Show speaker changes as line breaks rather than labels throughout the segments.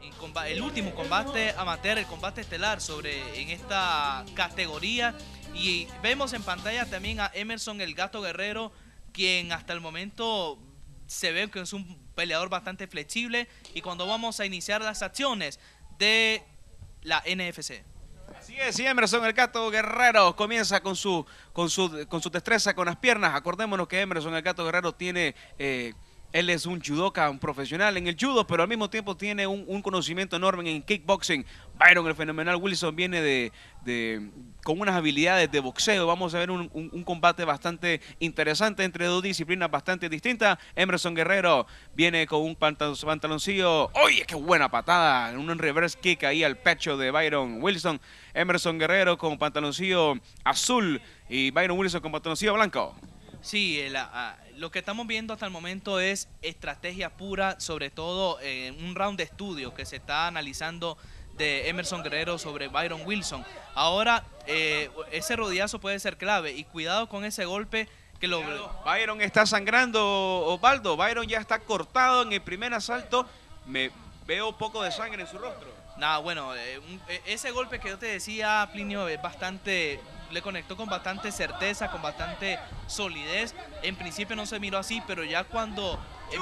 el último combate amateur, el combate estelar en esta categoría. Y vemos en pantalla también a Emerson el Gato Guerrero, quien hasta el momento se ve que es un peleador bastante flexible. Y cuando vamos a iniciar las acciones de la NFC.
Así es, y Emerson el Gato Guerrero comienza con su destreza con las piernas. Acordémonos que Emerson el Gato Guerrero tiene... él es un judoka, un profesional en el judo, pero al mismo tiempo tiene un conocimiento enorme en kickboxing. Byron, el fenomenal Wilson, viene con unas habilidades de boxeo. Vamos a ver un combate bastante interesante entre dos disciplinas bastante distintas. Emerson Guerrero viene con un pantaloncillo. ¡Oye, qué buena patada! Un reverse kick ahí al pecho de Byron Wilson. Emerson Guerrero con pantaloncillo azul y Byron Wilson con pantaloncillo blanco.
Sí, lo que estamos viendo hasta el momento es estrategia pura, sobre todo un round de estudio que se está analizando de Emerson Guerrero sobre Byron Wilson. Ahora, ese rodillazo puede ser clave y cuidado con ese golpe que lo...
Byron está sangrando, Osvaldo. Byron ya está cortado en el primer asalto. Me veo un poco de sangre en su rostro.
Nada, bueno, ese golpe que yo te decía, Plinio, es bastante... Le conectó con bastante certeza, con bastante solidez. En principio no se miró así, pero ya cuando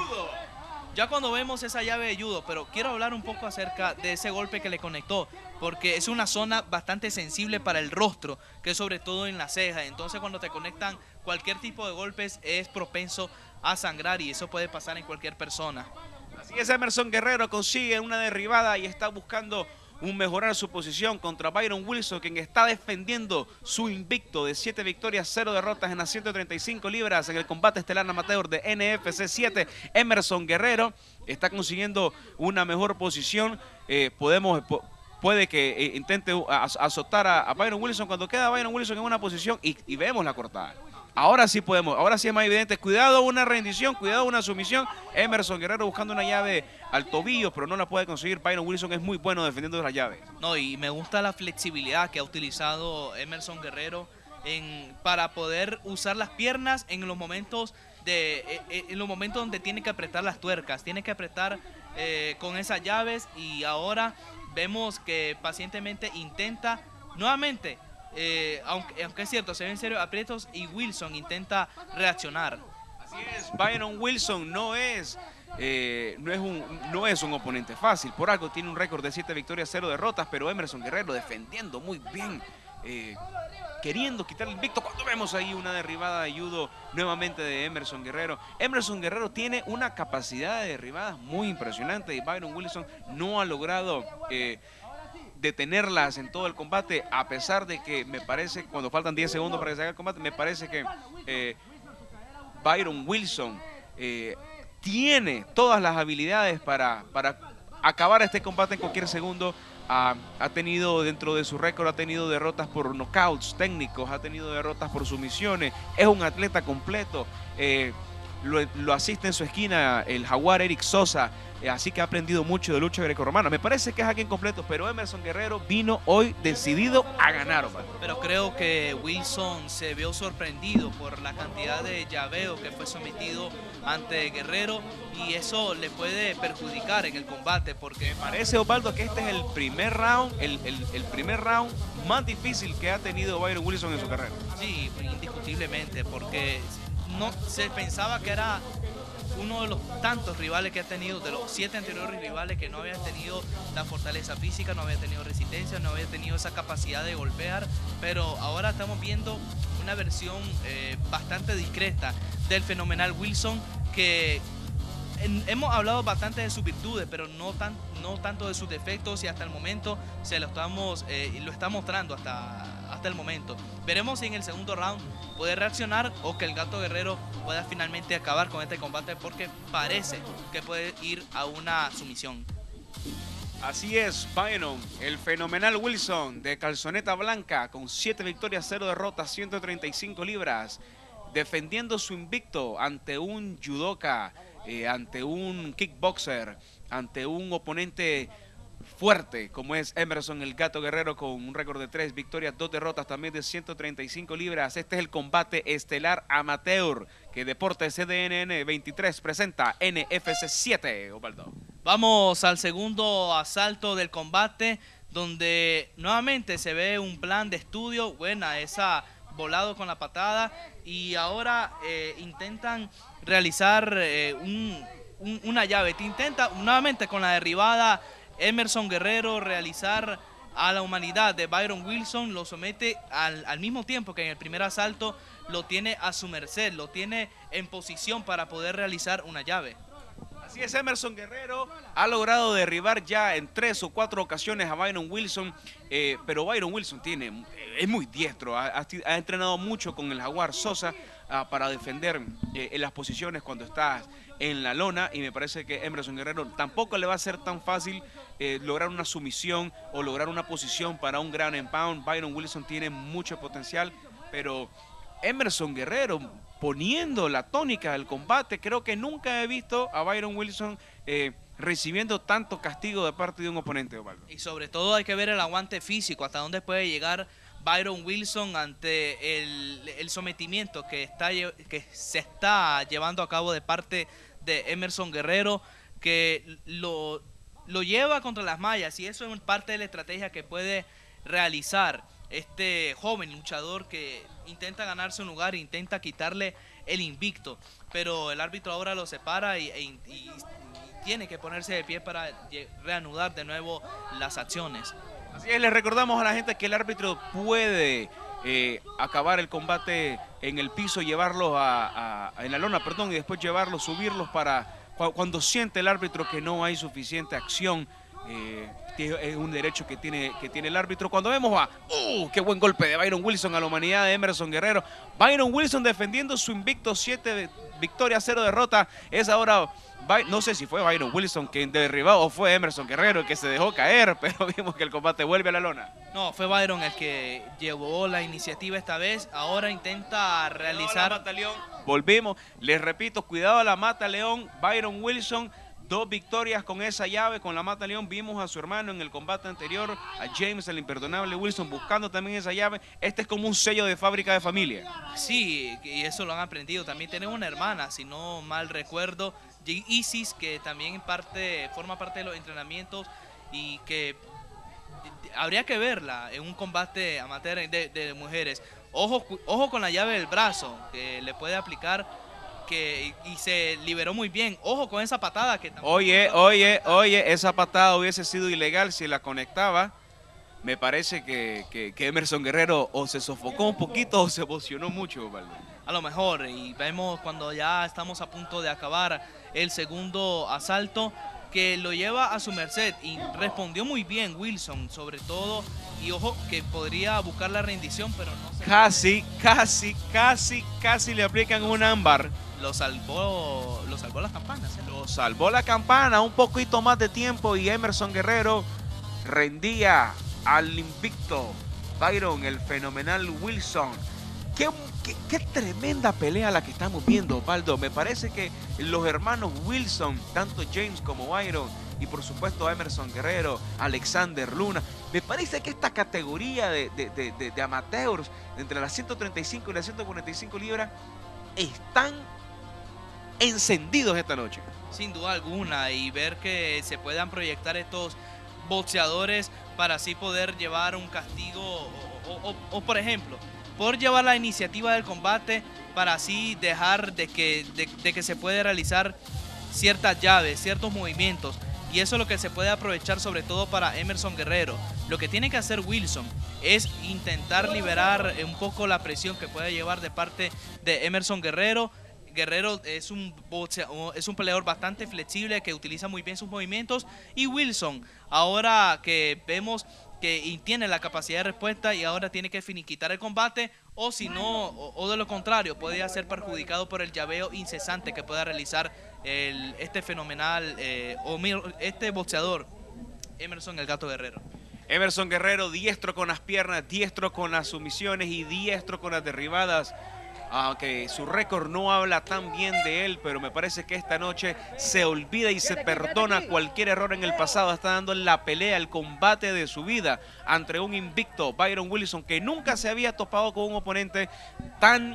vemos esa llave de judo, pero quiero hablar un poco acerca de ese golpe que le conectó, porque es una zona bastante sensible para el rostro, que es sobre todo en la ceja. Entonces cuando te conectan cualquier tipo de golpes es propenso a sangrar y eso puede pasar en cualquier persona.
Así es, Emerson Guerrero consigue una derribada y está buscando mejorar su posición contra Byron Wilson, quien está defendiendo su invicto de 7 victorias, 0 derrotas en las 135 libras en el combate estelar amateur de NFC 7. Emerson Guerrero está consiguiendo una mejor posición. Puede que intente azotar a Byron Wilson cuando queda Byron Wilson en una posición y vemos la cortada. Ahora sí podemos, ahora sí es más evidente. Cuidado una rendición, cuidado una sumisión. Emerson Guerrero buscando una llave al tobillo, pero no la puede conseguir. Byron Wilson es muy bueno defendiendo las llaves.
No, y me gusta la flexibilidad que ha utilizado Emerson Guerrero para poder usar las piernas en los momentos donde tiene que apretar las tuercas, tiene que apretar con esas llaves, y ahora vemos que pacientemente intenta nuevamente. Aunque es cierto, se ven serios aprietos y Wilson intenta reaccionar.
Así es, Byron Wilson no es un oponente fácil. Por algo tiene un récord de 7 victorias, 0 derrotas, pero Emerson Guerrero defendiendo muy bien, queriendo quitar el invicto. Cuando vemos ahí una derribada de judo nuevamente de Emerson Guerrero. Emerson Guerrero tiene una capacidad de derribadas muy impresionante y Byron Wilson no ha logrado... detenerlas en todo el combate, a pesar de que me parece, cuando faltan 10 segundos para que se haga el combate, me parece que Byron Wilson tiene todas las habilidades para acabar este combate en cualquier segundo. Ha tenido dentro de su récord, ha tenido derrotas por knockouts técnicos, ha tenido derrotas por sumisiones, es un atleta completo. Lo asiste en su esquina el jaguar Eric Sosa, así que ha aprendido mucho de lucha grecorromana. Me parece que es aquí incompleto, pero Emerson Guerrero vino hoy decidido a ganar, Omar.
Pero creo que Wilson se vio sorprendido por la cantidad de llaveo que fue sometido ante Guerrero, y eso le puede perjudicar en el combate, porque...
Me parece, Osvaldo, que este es el primer round, el primer round más difícil que ha tenido Byron Wilson en su carrera.
Sí, indiscutiblemente, porque no se pensaba que era uno de los tantos rivales que ha tenido, de los 7 anteriores rivales, que no había tenido la fortaleza física, no había tenido resistencia, no había tenido esa capacidad de golpear, pero ahora estamos viendo una versión bastante discreta del fenomenal Wilson, que hemos hablado bastante de sus virtudes, pero no tanto de sus defectos, y hasta el momento lo está mostrando hasta el momento. Veremos si en el segundo round puede reaccionar o que el Gato Guerrero pueda finalmente acabar con este combate, porque parece que puede ir a una sumisión.
Así es, Byron, el fenomenal Wilson de calzoneta blanca con 7 victorias, 0 derrotas, 135 libras, defendiendo su invicto ante un judoka, ante un kickboxer, ante un oponente fuerte como es Emerson el Gato Guerrero, con un récord de 3 victorias, 2 derrotas, también de 135 libras. Este es el combate estelar amateur que Deportes CDNN 23 presenta NFC 7, Osvaldo.
Vamos al segundo asalto del combate, donde nuevamente se ve un plan de estudio. Buena esa volado con la patada. Y ahora intentan realizar una llave. Intenta nuevamente con la derribada Emerson Guerrero realizar a la humanidad de Byron Wilson. Lo somete al mismo tiempo que en el primer asalto lo tiene a su merced. Lo tiene en posición para poder realizar una llave.
Así es, Emerson Guerrero ha logrado derribar ya en 3 o 4 ocasiones a Byron Wilson, pero Byron Wilson es muy diestro, ha entrenado mucho con el Jaguar Sosa para defender en las posiciones cuando está en la lona, y me parece que Emerson Guerrero tampoco le va a ser tan fácil lograr una sumisión o lograr una posición para un ground and pound. Byron Wilson tiene mucho potencial, pero Emerson Guerrero poniendo la tónica del combate. Creo que nunca he visto a Byron Wilson recibiendo tanto castigo de parte de un oponente, Osvaldo.
Y sobre todo hay que ver el aguante físico, hasta dónde puede llegar Byron Wilson ante el sometimiento que se está llevando a cabo de parte de Emerson Guerrero, que lo lleva contra las mallas, y eso es parte de la estrategia que puede realizar este joven luchador que intenta ganarse un lugar, intenta quitarle el invicto, pero el árbitro ahora lo separa y tiene que ponerse de pie para reanudar de nuevo las acciones.
Así es, les recordamos a la gente que el árbitro puede acabar el combate en el piso, llevarlos en la lona, perdón, y después llevarlos, subirlos para cuando siente el árbitro que no hay suficiente acción. Es un derecho que tiene el árbitro. Cuando vemos qué buen golpe de Byron Wilson a la humanidad de Emerson Guerrero. Byron Wilson defendiendo su invicto, 7 victorias, 0 derrotas. Es ahora, no sé si fue Byron Wilson quien derribó o fue Emerson Guerrero el que se dejó caer, pero vimos que el combate vuelve a la lona.
No, fue Byron el que llevó la iniciativa esta vez. Ahora intenta realizar...
Volvimos, les repito, cuidado a la mata león. Byron Wilson, 2 victorias con esa llave, con la mata león. Vimos a su hermano en el combate anterior, a James, el imperdonable Wilson, buscando también esa llave. Este es como un sello de fábrica de familia.
Sí, y eso lo han aprendido. También tiene una hermana, si no mal recuerdo, Isis, que también forma parte de los entrenamientos y que habría que verla en un combate amateur de mujeres. Ojo con la llave del brazo, que le puede aplicar, y se liberó muy bien. Ojo con esa patada que tampoco...
Oye, esa patada hubiese sido ilegal si la conectaba. Me parece que Emerson Guerrero o se sofocó un poquito o se emocionó mucho, ¿vale?
A lo mejor, y vemos cuando ya estamos a punto de acabar el segundo asalto, que lo lleva a su merced, y respondió muy bien Wilson, sobre todo, y ojo que podría buscar la rendición, pero no se... Casi le aplican un ámbar. Lo salvó las campanas, ¿eh?
Lo salvó la campana, un poquito más de tiempo y Emerson Guerrero rendía al invicto Byron, el fenomenal Wilson. Qué tremenda pelea la que estamos viendo, Osvaldo. Me parece que los hermanos Wilson, tanto James como Byron, y por supuesto Emerson Guerrero, Alexander Luna, me parece que esta categoría de amateurs entre las 135 y las 145 libras están encendidos esta noche.
Sin duda alguna, y ver que se puedan proyectar estos boxeadores para así poder llevar un castigo o por ejemplo, poder llevar la iniciativa del combate para así dejar de que se puede realizar ciertas llaves, ciertos movimientos, y eso es lo que se puede aprovechar sobre todo para Emerson Guerrero. Lo que tiene que hacer Wilson es intentar liberar un poco la presión que puede llevar de parte de Emerson Guerrero. Guerrero es un peleador bastante flexible, que utiliza muy bien sus movimientos, y Wilson, ahora que vemos que tiene la capacidad de respuesta y ahora tiene que finiquitar el combate, o si no, o de lo contrario, puede ser perjudicado por el llaveo incesante que pueda realizar este fenomenal, este boxeador, Emerson el Gato Guerrero.
Emerson Guerrero, diestro con las piernas, diestro con las sumisiones y diestro con las derribadas. Aunque su récord no habla tan bien de él, pero me parece que esta noche se olvida y se perdona cualquier error en el pasado. Está dando la pelea, el combate de su vida ante un invicto Byron Wilson, que nunca se había topado con un oponente tan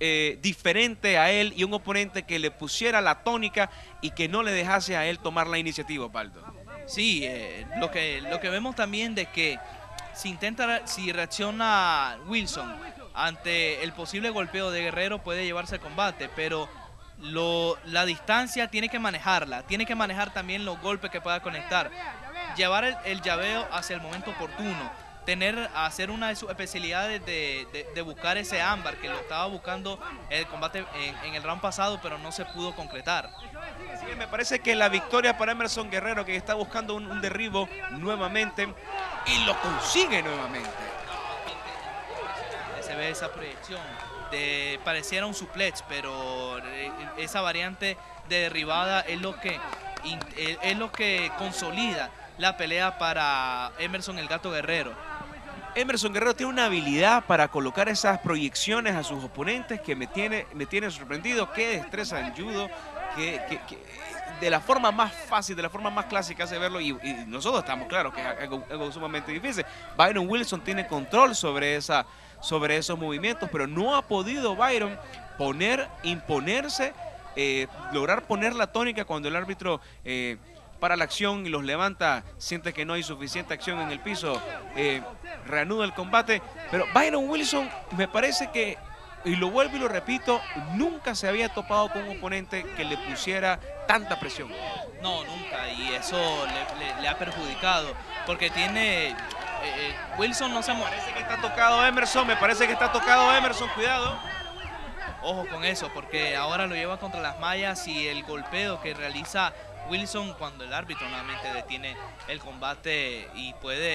diferente a él y un oponente que le pusiera la tónica y que no le dejase a él tomar la iniciativa, Osvaldo.
Sí, lo que vemos también de que si reacciona Wilson ante el posible golpeo de Guerrero puede llevarse el combate, pero la distancia tiene que manejarla, tiene que manejar también los golpes que pueda conectar, llevar el llaveo hacia el momento oportuno, hacer una de sus especialidades de buscar ese ámbar que lo estaba buscando el combate en el round pasado, pero no se pudo concretar.
Así que me parece que la victoria para Emerson Guerrero, que está buscando un derribo nuevamente y lo consigue nuevamente.
Se ve esa proyección pareciera un suplex, pero esa variante de derribada es lo que consolida la pelea para Emerson el Gato Guerrero.
Emerson Guerrero tiene una habilidad para colocar esas proyecciones a sus oponentes que me tiene sorprendido. Qué destreza en judo, que de la forma más fácil, de la forma más clásica hace verlo, y nosotros estamos claros que es algo sumamente difícil. Byron Wilson tiene control sobre esos movimientos, pero no ha podido Byron imponerse, lograr poner la tónica cuando el árbitro para la acción y los levanta, siente que no hay suficiente acción en el piso, reanuda el combate. Pero Byron Wilson me parece que, y lo vuelvo y lo repito, nunca se había topado con un oponente que le pusiera tanta presión.
No, nunca, y eso le ha perjudicado, porque tiene... Wilson no se
me parece que está tocado Emerson, cuidado.
Ojo con eso, porque ahora lo lleva contra las mallas y el golpeo que realiza Wilson cuando el árbitro nuevamente detiene el combate y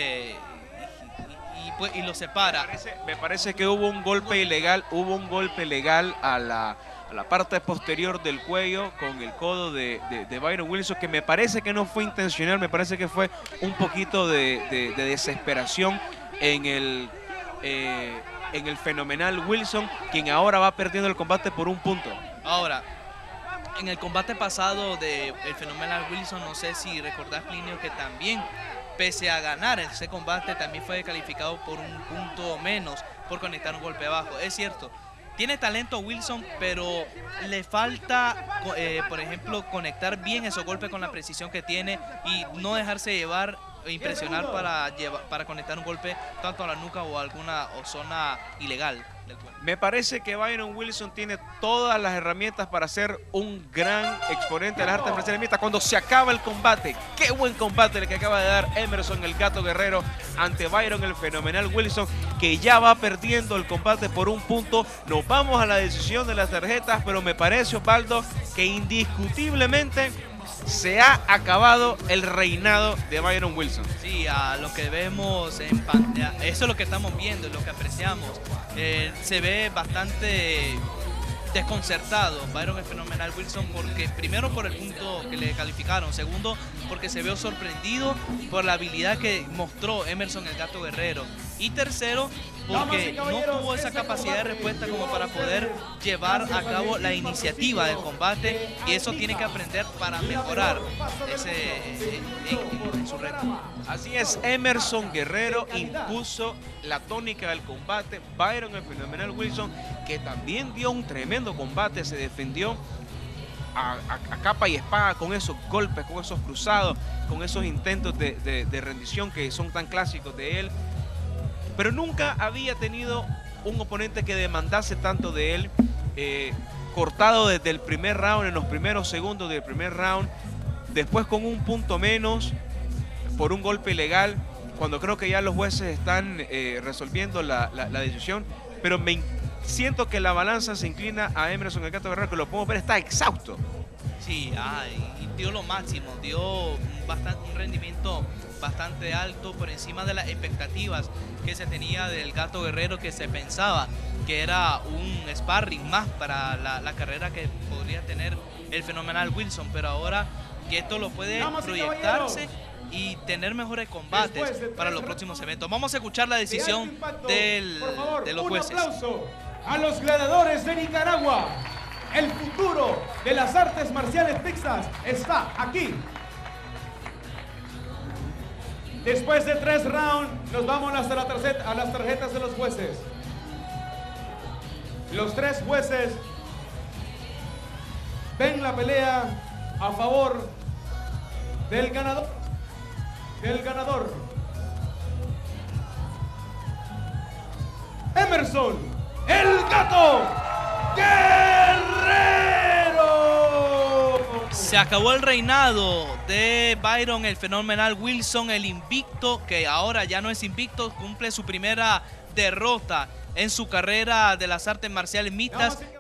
lo separa.
Me parece que hubo un golpe ilegal, a la parte posterior del cuello con el codo de Byron Wilson, que me parece que no fue intencional, me parece que fue un poquito de desesperación en el fenomenal Wilson, quien ahora va perdiendo el combate por un punto.
Ahora, en el combate pasado del fenomenal Wilson, no sé si recordás, Plinio, que también, pese a ganar ese combate, también fue calificado por un punto menos por conectar un golpe bajo. Es cierto, tiene talento Wilson, pero le falta, por ejemplo, conectar bien esos golpes con la precisión que tiene y no dejarse llevar e impresionar para conectar un golpe tanto a la nuca o a alguna zona ilegal del cuerpo.
Me parece que Byron Wilson tiene todas las herramientas para ser un gran exponente de las artes marciales mixtas cuando se acaba el combate. Qué buen combate el que acaba de dar Emerson el Gato Guerrero ante Byron el fenomenal Wilson, que ya va perdiendo el combate por un punto. Nos vamos a la decisión de las tarjetas, pero me parece, Osvaldo, que indiscutiblemente se ha acabado el reinado de Byron Wilson.
Sí, a lo que vemos en pantalla, eso es lo que estamos viendo, es lo que apreciamos. Se ve bastante desconcertado Byron el fenomenal Wilson, porque primero por el punto que le calificaron, segundo porque se vio sorprendido por la habilidad que mostró Emerson el Gato Guerrero, y tercero porque no tuvo esa capacidad de respuesta como para poder llevar a cabo la iniciativa del combate, y eso tiene que aprender para mejorar en su reto.
Así es, Emerson Guerrero impuso la tónica del combate. Byron el fenomenal Wilson, que también dio un tremendo combate, se defendió a capa y espada con esos golpes, con esos cruzados, con esos intentos de rendición que son tan clásicos de él. Pero nunca había tenido un oponente que demandase tanto de él, cortado desde el primer round, en los primeros segundos del primer round, después con un punto menos por un golpe ilegal, cuando creo que ya los jueces están resolviendo la decisión, pero siento que la balanza se inclina a Emerson el Gato Guerrero, que lo podemos ver, está exhausto.
Sí, y dio lo máximo, dio un rendimiento bastante alto por encima de las expectativas que se tenía del Gato Guerrero, que se pensaba que era un sparring más para la carrera que podría tener el fenomenal Wilson, pero ahora que esto lo puede proyectarse y tener mejores combates para los próximos eventos. Vamos a escuchar la decisión de los jueces.
Un aplauso a los gladiadores de Nicaragua. El futuro de las artes marciales mixtas está aquí. Después de 3 rounds, nos vamos a las tarjetas de los jueces. Los 3 jueces ven la pelea a favor del ganador. Emerson, el Gato Guerrero.
Se acabó el reinado de Byron el Fenomenal Wilson, el invicto, que ahora ya no es invicto, cumple su primera derrota en su carrera de las artes marciales mixtas.